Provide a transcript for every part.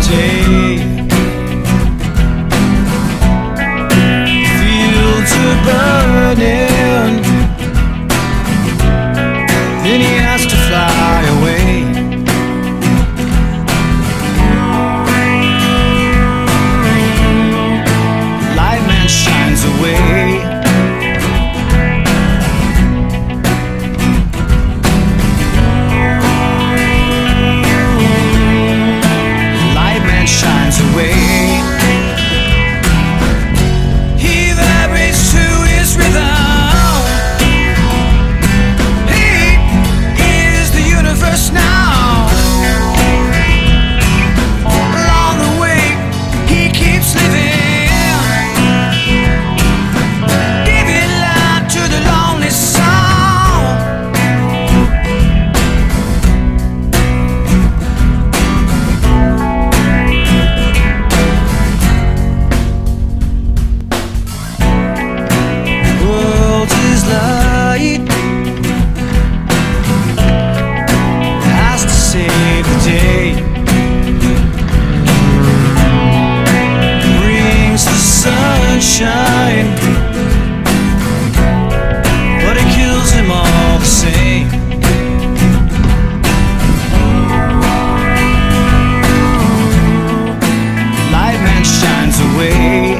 day. Fields are burning, then he has to fly away. Light man shines away. Shines away. He vibrates to his rhythm. He is the universe now. Along the way, he keeps living, giving light to the lonely soul. Light has to save the day, brings the sunshine, but it kills him all the same. Light man shines away.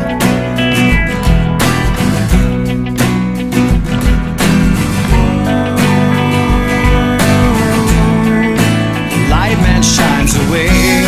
Shines away.